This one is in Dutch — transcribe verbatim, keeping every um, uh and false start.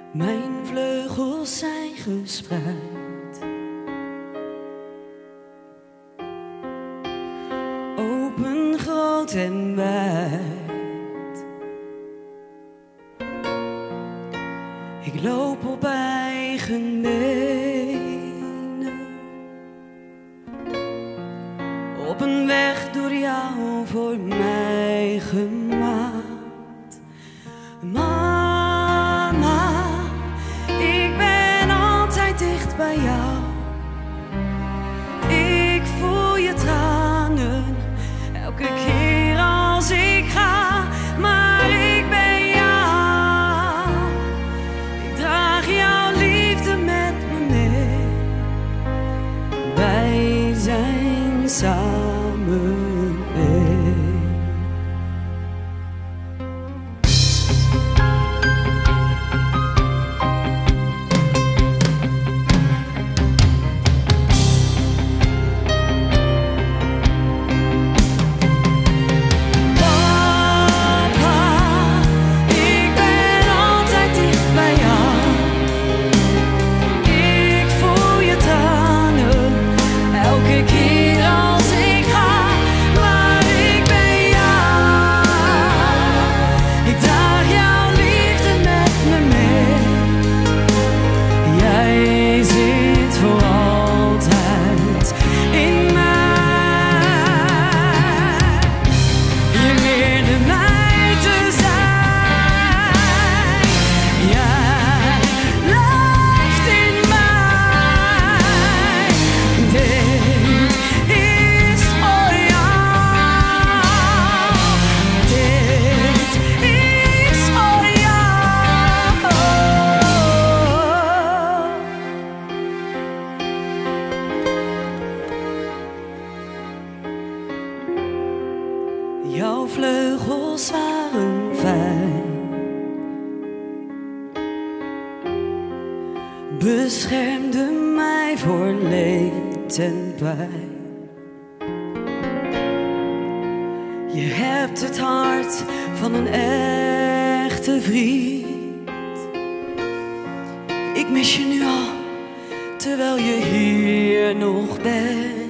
Mijn vleugels zijn gespreid. Open, groot en wijd. Ik loop op eigen benen. Op een weg door jou voor mij gemaakt. Mama, ik ben altijd dicht bij jou. Ik voel je tranen elke keer als ik ga, maar ik ben jou. Ik draag jouw liefde met me mee. Wij zijn samen één. Jouw vleugels waren fijn, beschermden mij voor leed en pijn. Je hebt het hart van een echte vriend. Ik mis je nu al, terwijl je hier nog bent.